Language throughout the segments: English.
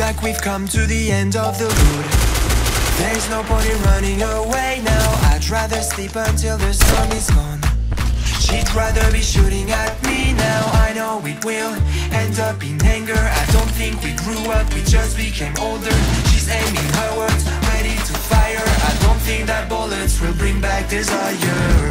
like we've come to the end of the road. There's no point in running away now. I'd rather sleep until the storm is gone. She'd rather be shooting at me now. I know it will end up in anger. I don't think we grew up, we just became older. She's aiming her words, ready to fire. I don't think that bullets will bring back desire.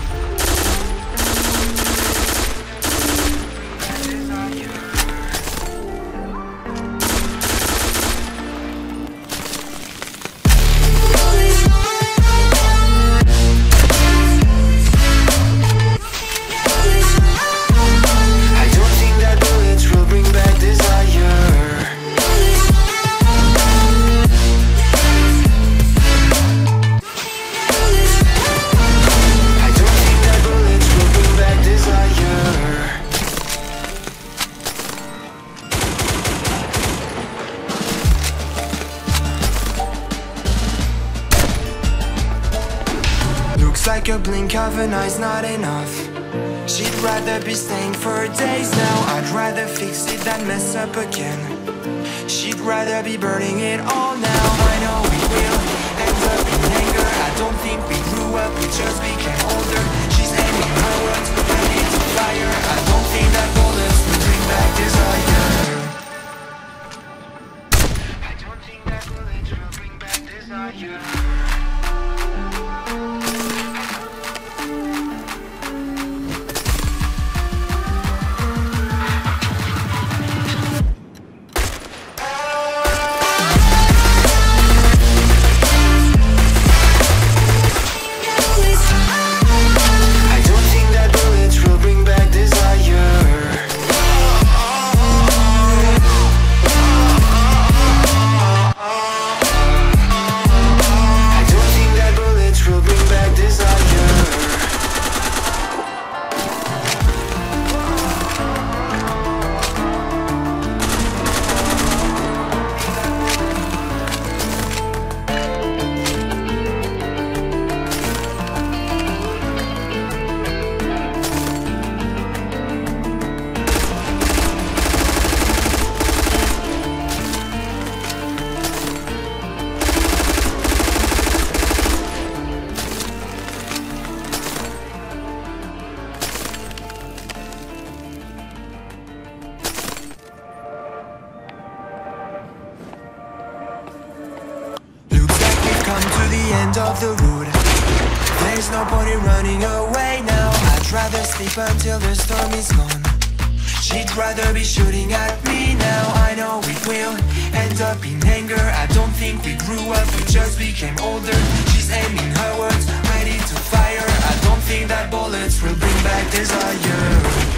Looks like a blink of an eye's not enough. She'd rather be staying for days now. I'd rather fix it than mess up again. She'd rather be burning it all now. I know we will end up in anger. I don't think we grew up, we just became older. She's aiming her words, ready to fire. I don't think that bullets will bring back desire. I don't think that bullets will bring back desire. End of the road. There's no point in running away now. I'd rather sleep until the storm is gone. She'd rather be shooting at me now. I know it will end up in anger. I don't think we grew up, we just became older. She's aiming her words, ready to fire. I don't think that bullets will bring back desire.